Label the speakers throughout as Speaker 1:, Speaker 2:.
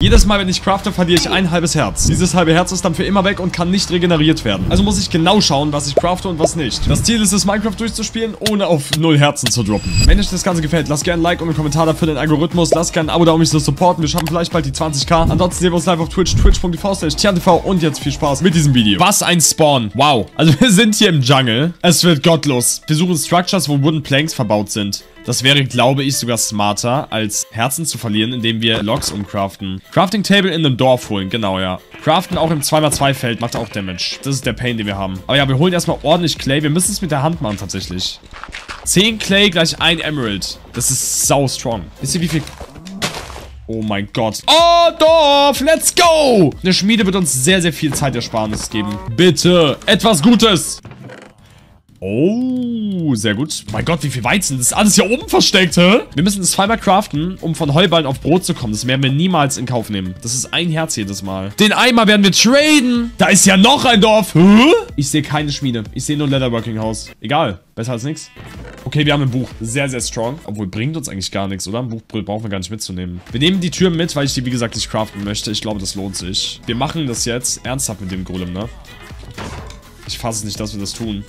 Speaker 1: Jedes Mal, wenn ich crafte, verliere ich ein halbes Herz. Dieses halbe Herz ist dann für immer weg und kann nicht regeneriert werden. Also muss ich genau schauen, was ich crafte und was nicht. Das Ziel ist es, Minecraft durchzuspielen, ohne auf 0 Herzen zu droppen. Wenn euch das Ganze gefällt, lasst gerne ein Like und einen Kommentar dafür den Algorithmus. Lasst gerne ein Abo da, um mich zu supporten. Wir schaffen vielleicht bald die 20k. Ansonsten sehen wir uns live auf Twitch, twitch.tv/TianTV. Und jetzt viel Spaß mit diesem Video. Was ein Spawn. Wow. Also wir sind hier im Jungle. Es wird gottlos. Wir suchen Structures, wo Wooden Planks verbaut sind. Das wäre, glaube ich, sogar smarter, als Herzen zu verlieren, indem wir Logs umcraften. Crafting Table in einem Dorf holen, genau, ja. Craften auch im 2x2 Feld macht auch Damage. Das ist der Pain, den wir haben. Aber ja, wir holen erstmal ordentlich Clay. Wir müssen es mit der Hand machen, tatsächlich. 10 Clay gleich 1 Emerald. Das ist sau strong. Wisst ihr, wie viel... Oh mein Gott. Oh, Dorf, let's go! Eine Schmiede wird uns sehr, sehr viel Zeitersparnis geben. Bitte, etwas Gutes! Oh, sehr gut. Mein Gott, wie viel Weizen. Das ist alles hier oben versteckt, hä? Wir müssen es zweimal craften, um von Heuballen auf Brot zu kommen. Das werden wir niemals in Kauf nehmen. Das ist ein Herz jedes Mal. Den Eimer werden wir traden. Da ist ja noch ein Dorf. Hä? Ich sehe keine Schmiede. Ich sehe nur ein Leatherworking House. Egal. Besser als nichts. Okay, wir haben ein Buch. Sehr, sehr strong. Obwohl, bringt uns eigentlich gar nichts, oder? Ein Buch brauchen wir gar nicht mitzunehmen. Wir nehmen die Tür mit, weil ich die, wie gesagt, nicht craften möchte. Ich glaube, das lohnt sich. Wir machen das jetzt ernsthaft mit dem Golem, ne? Ich fasse es nicht, dass wir das tun.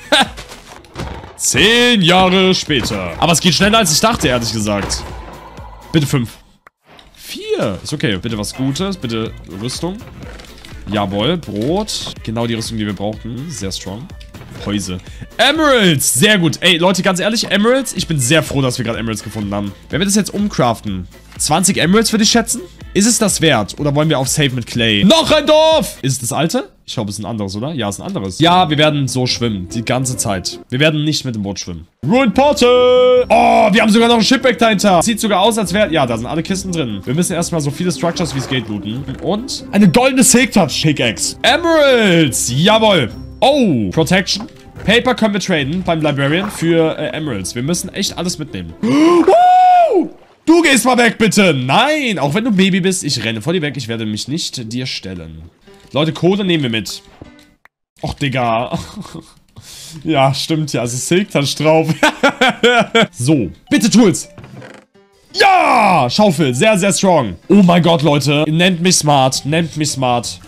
Speaker 1: 10 Jahre später. Aber es geht schneller, als ich dachte, ehrlich gesagt. Bitte 5. 4. Ist okay. Bitte was Gutes. Bitte Rüstung. Jawohl. Brot. Genau die Rüstung, die wir brauchten. Sehr strong. Häuse. Emeralds. Sehr gut. Ey, Leute, ganz ehrlich, Emeralds. Ich bin sehr froh, dass wir gerade Emeralds gefunden haben. Wenn wir das jetzt umcraften. 20 Emeralds würde ich schätzen. Ist es das wert? Oder wollen wir auf Safe mit Clay? Noch ein Dorf! Ist es das alte? Ich glaube, es ist ein anderes, oder? Ja, es ist ein anderes. Ja, wir werden so schwimmen. Die ganze Zeit. Wir werden nicht mit dem Boot schwimmen. Ruined Portal! Oh, wir haben sogar noch ein Shipwreck dahinter. Sieht sogar aus, als wäre... Ja, da sind alle Kisten drin. Wir müssen erstmal so viele Structures wie es geht looten. Und eine goldene Silk Touch Pickaxe. Emeralds! Jawohl. Oh, Protection. Paper können wir traden beim Librarian für Emeralds. Wir müssen echt alles mitnehmen. Du gehst mal weg, bitte. Nein, auch wenn du Baby bist, ich renne vor dir weg. Ich werde mich nicht dir stellen. Leute, Kohle nehmen wir mit. Och, Digga. Ja, stimmt ja. Es ist Silk Touch drauf. So, bitte Tools. Ja, Schaufel. Sehr, sehr strong. Oh mein Gott, Leute. Nennt mich smart. Nennt mich smart.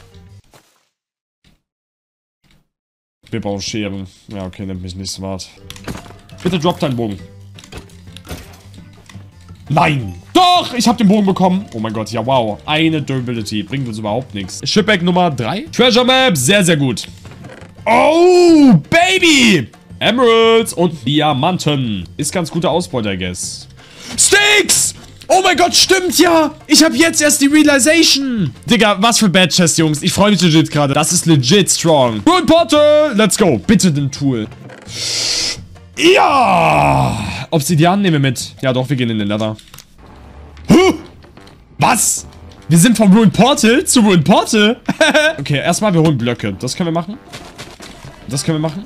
Speaker 1: Wir brauchen Scheren. Ja, okay, nennt mich nicht smart. Bitte drop deinen Bogen. Nein! Doch! Ich habe den Bogen bekommen. Oh mein Gott, ja wow. Eine Durability. Bringt uns überhaupt nichts. Shipwreck Nummer 3. Treasure Map. Sehr, sehr gut. Oh, Baby! Emeralds und Diamanten. Ist ganz guter Ausbeute, I guess. Sticks! Oh mein Gott, stimmt ja! Ich habe jetzt erst die Realization! Digga, was für Bad Chest, Jungs. Ich freue mich legit gerade. Das ist legit strong. Ruined Portal! Let's go. Bitte den Tool. Ja! Obsidian nehmen wir mit. Ja doch, wir gehen in den Nether. Huh! Was? Wir sind vom Ruined Portal zu Ruined Portal? Okay, erstmal, wir holen Blöcke. Das können wir machen. Das können wir machen.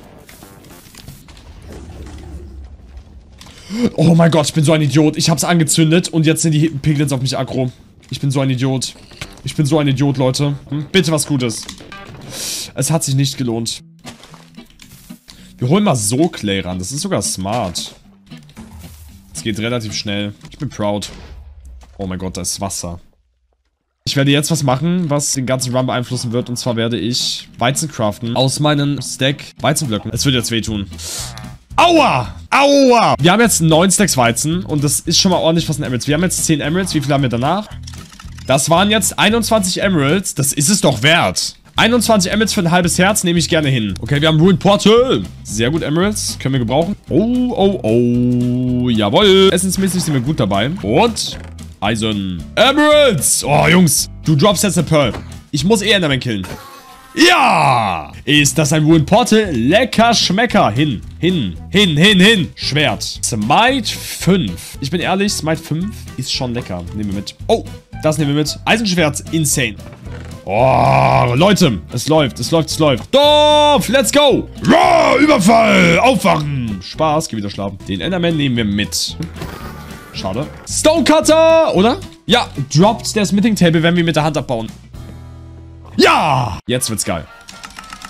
Speaker 1: Oh mein Gott, ich bin so ein Idiot. Ich hab's angezündet und jetzt sind die Piglins auf mich aggro. Ich bin so ein Idiot. Ich bin so ein Idiot, Leute. Bitte was Gutes. Es hat sich nicht gelohnt. Wir holen mal so Clay ran. Das ist sogar smart. Es geht relativ schnell. Ich bin proud. Oh mein Gott, da ist Wasser. Ich werde jetzt was machen, was den ganzen Run beeinflussen wird. Und zwar werde ich Weizen craften aus meinen Stack Weizenblöcken. Es wird jetzt wehtun. Aua! Aua! Wir haben jetzt 9 Stacks Weizen und das ist schon mal ordentlich was in Emeralds. Wir haben jetzt 10 Emeralds. Wie viel haben wir danach? Das waren jetzt 21 Emeralds. Das ist es doch wert. 21 Emeralds für ein halbes Herz nehme ich gerne hin. Okay, wir haben Ruined Portal. Sehr gut, Emeralds. Können wir gebrauchen. Oh, oh, oh. Jawohl. Essensmäßig sind wir gut dabei. Und Eisen. Emeralds. Oh, Jungs. Du droppst jetzt eine Pearl. Ich muss Enderman killen. Ja! Ist das ein Ruined Portal? Lecker Schmecker. Hin, hin, hin, hin, hin. Schwert. Smite 5. Ich bin ehrlich, Smite 5 ist schon lecker. Nehmen wir mit. Oh, das nehmen wir mit. Eisenschwert. Insane. Oh, Leute. Es läuft, es läuft, es läuft. Dorf, let's go. Ja, Überfall. Aufwachen. Spaß, geh wieder schlafen. Den Enderman nehmen wir mit. Schade. Stonecutter, oder? Ja, droppt der Smithing Table, wenn wir mit der Hand abbauen. Ja! Jetzt wird's geil.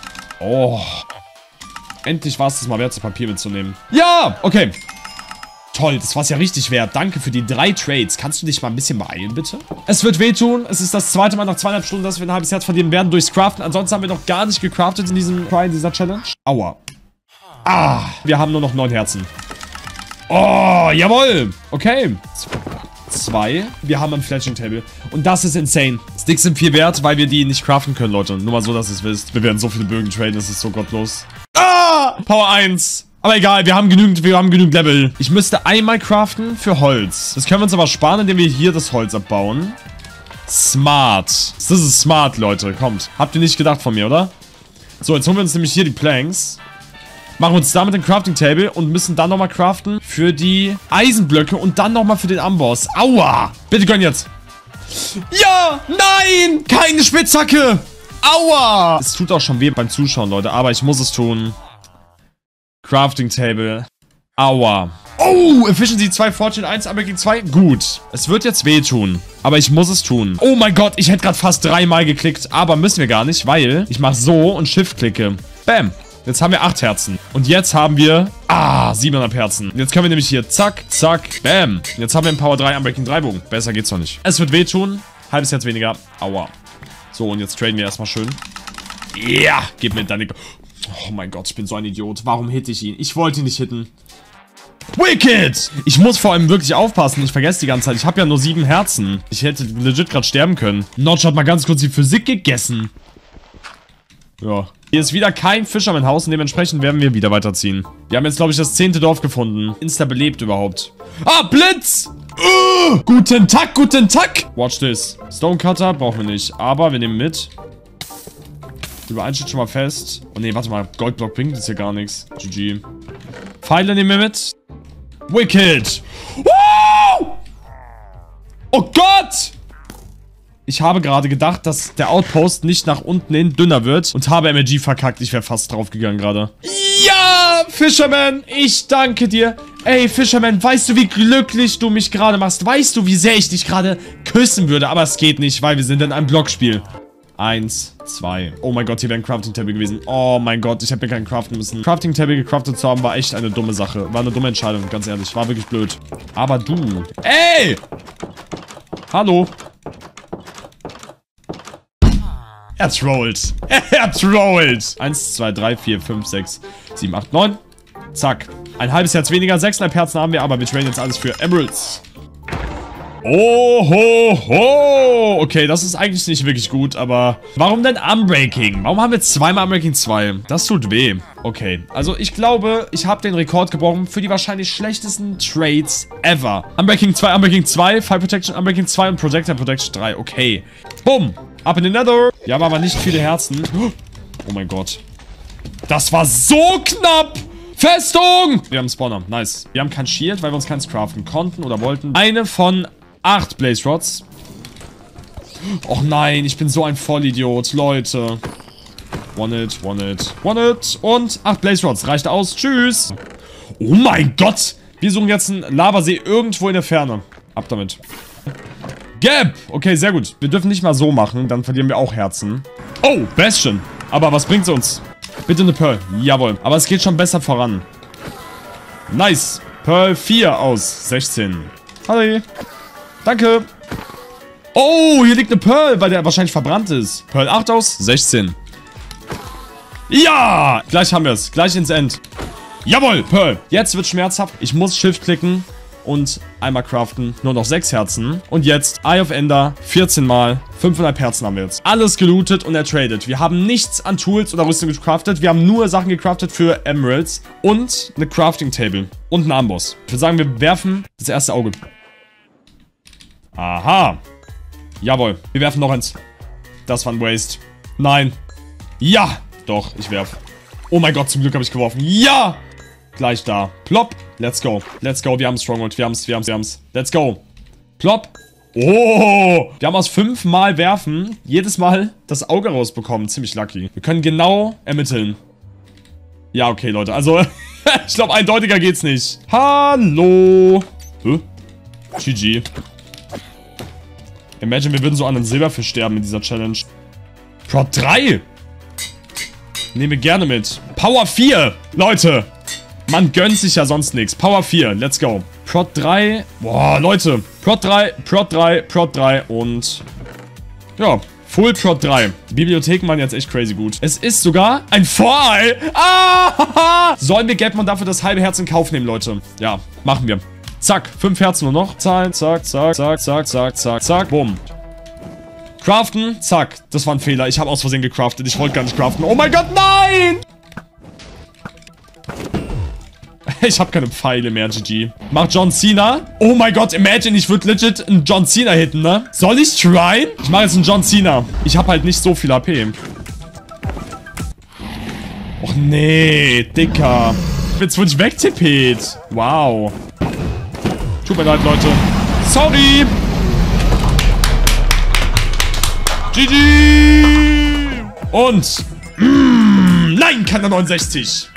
Speaker 1: Oh. Endlich war es das mal wert, das Papier mitzunehmen. Ja! Okay. Toll, das war's ja richtig wert. Danke für die 3 Trades. Kannst du dich mal ein bisschen beeilen, bitte? Es wird wehtun. Es ist das zweite Mal nach 2,5 Stunden, dass wir ein halbes Herz verlieren werden durchs Craften. Ansonsten haben wir noch gar nicht gecraftet in diesem Try, in dieser Challenge. Aua. Ah, wir haben nur noch 9 Herzen. Oh, jawohl. Okay. 2. Wir haben ein Fletching Table. Und das ist insane. Sticks sind 4 wert, weil wir die nicht craften können, Leute. Nur mal so, dass ihr es wisst. Wir werden so viele Bögen traden, das ist so gottlos. Ah! Power 1. Aber egal, wir haben genügend Level. Ich müsste einmal craften für Holz. Das können wir uns aber sparen, indem wir hier das Holz abbauen. Smart. Das ist smart, Leute. Kommt. Habt ihr nicht gedacht von mir, oder? So, jetzt holen wir uns nämlich hier die Planks. Machen uns damit den Crafting Table und müssen dann nochmal craften für die Eisenblöcke und dann nochmal für den Amboss. Aua! Bitte gönn jetzt. Ja! Nein! Keine Spitzhacke! Aua! Es tut auch schon weh beim Zuschauen, Leute, aber ich muss es tun. Crafting Table. Aua. Oh, Efficiency 2, Fortune 1, Unbreaking 2. Gut. Es wird jetzt wehtun. Aber ich muss es tun. Oh mein Gott, ich hätte gerade fast 3-mal geklickt. Aber müssen wir gar nicht, weil ich mache so und Shift klicke. Bam. Jetzt haben wir 8 Herzen. Und jetzt haben wir 7,5 Herzen. Jetzt können wir nämlich hier zack, zack, bam. Jetzt haben wir einen Power 3 Unbreaking 3 Bogen. Besser geht's doch nicht. Es wird wehtun. Halbes Herz weniger. Aua. So, und jetzt traden wir erstmal schön. Ja, gib mir deine... Oh mein Gott, ich bin so ein Idiot. Warum hitte ich ihn? Ich wollte ihn nicht hitten. Wicked! Ich muss vor allem wirklich aufpassen. Ich vergesse die ganze Zeit. Ich habe ja nur 7 Herzen. Ich hätte legit gerade sterben können. Notch hat mal ganz kurz die Physik gegessen. Ja. Hier ist wieder kein Fisherman-Haus und dementsprechend werden wir wieder weiterziehen. Wir haben jetzt, glaube ich, das 10. Dorf gefunden. Insta belebt überhaupt. Ah, Blitz! Guten Tag, guten Tag! Watch this. Stonecutter brauchen wir nicht, aber wir nehmen mit. Überein steht schon mal fest. Oh ne, warte mal. Goldblock bringt jetzt hier gar nichts. GG. Pfeile nehmen wir mit. Wicked! Woo! Oh Gott! Ich habe gerade gedacht, dass der Outpost nicht nach unten hin dünner wird und habe MLG verkackt. Ich wäre fast draufgegangen gerade. Ja, Fisherman, ich danke dir. Ey, Fisherman, weißt du, wie glücklich du mich gerade machst? Weißt du, wie sehr ich dich gerade küssen würde? Aber es geht nicht, weil wir sind in einem Blockspiel. 1, 2. Oh mein Gott, hier wäre ein Crafting Table gewesen. Oh mein Gott, ich habe mir keinen craften müssen. Crafting Table gecraftet zu haben, war echt eine dumme Sache. War eine dumme Entscheidung, ganz ehrlich. War wirklich blöd. Aber du. Ey! Hallo. Er trollt. Er trollt. 1, 2, 3, 4, 5, 6, 7, 8, 9. Zack. Ein halbes Herz weniger. 6,5 Herzen haben wir, aber wir traden jetzt alles für Emeralds. Oh, ho, ho. Okay, das ist eigentlich nicht wirklich gut, aber... Warum denn Unbreaking? Warum haben wir zweimal Unbreaking 2? Das tut weh. Okay, also ich glaube, ich habe den Rekord gebrochen für die wahrscheinlich schlechtesten Trades ever. Unbreaking 2, Fire Protection, Unbreaking 2 und Projectile Protection 3. Okay. Bumm. Up in the Nether. Wir haben aber nicht viele Herzen. Oh mein Gott. Das war so knapp. Festung. Wir haben einen Spawner. Nice. Wir haben kein Shield, weil wir uns keins craften konnten oder wollten. Eine von 8 Blaze Rods. Och nein, ich bin so ein Vollidiot, Leute. One it. Und 8 Blaze Rods. Reicht aus. Tschüss. Oh mein Gott. Wir suchen jetzt einen Lavasee irgendwo in der Ferne. Ab damit. Gap. Okay, sehr gut. Wir dürfen nicht mal so machen, dann verlieren wir auch Herzen. Oh, Bastion. Aber was bringt's uns? Bitte eine Pearl. Jawohl. Aber es geht schon besser voran. Nice. Pearl 4 aus 16. Hallo. Danke. Oh, hier liegt eine Pearl, weil der wahrscheinlich verbrannt ist. Pearl 8 aus 16. Ja. Gleich haben wir es. Gleich ins End. Jawohl, Pearl. Jetzt wird schmerzhaft. Ich muss Shift klicken und einmal craften. Nur noch 6 Herzen. Und jetzt Eye of Ender. 14 Mal. 5,5 Herzen haben wir jetzt. Alles gelootet und ertradet. Wir haben nichts an Tools oder Rüstung gecraftet. Wir haben nur Sachen gecraftet für Emeralds. Und eine Crafting Table. Und einen Amboss. Ich würde sagen, wir werfen das erste Auge. Aha. Jawohl. Wir werfen noch eins. Das war ein Waste. Nein. Ja. Doch, ich werf. Oh mein Gott, zum Glück habe ich geworfen. Ja. Gleich da. Plopp. Let's go. Let's go. Wir haben Stronghold. Wir haben's. Let's go. Plopp. Oh. Wir haben aus 5 Mal werfen jedes Mal das Auge rausbekommen. Ziemlich lucky. Wir können genau ermitteln. Ja, okay, Leute. Also, ich glaube, eindeutiger geht's nicht. Hallo. GG. Imagine, wir würden so an einen Silberfisch sterben in dieser Challenge. Prot 3. Nehmen wir gerne mit. Power 4. Leute. Man gönnt sich ja sonst nichts. Power 4. Let's go. Prot 3. Boah, Leute. Prot 3, Prot 3, Prot 3 und... Ja, Full Prot 3. Die Bibliotheken waren jetzt echt crazy gut. Es ist sogar ein Vorei. Ah! Sollen wir Gapmon dafür das halbe Herz in Kauf nehmen, Leute? Ja, machen wir. Zack, 5 Herzen nur noch. Zahlen, zack, zack, zack, zack, zack, zack, zack. Bumm. Craften, zack. Das war ein Fehler. Ich habe aus Versehen gecraftet. Ich wollte gar nicht craften. Oh mein Gott, nein! Ich habe keine Pfeile mehr, GG. Mach John Cena. Oh mein Gott, imagine, ich würde legit einen John Cena hitten, ne? Soll ich tryen? Ich mache jetzt einen John Cena. Ich habe halt nicht so viel AP. Och nee, Dicker. Jetzt wurde ich wegtippet. Wow. Tut mir leid, Leute. Sorry. GG. Und... nein, keiner 69.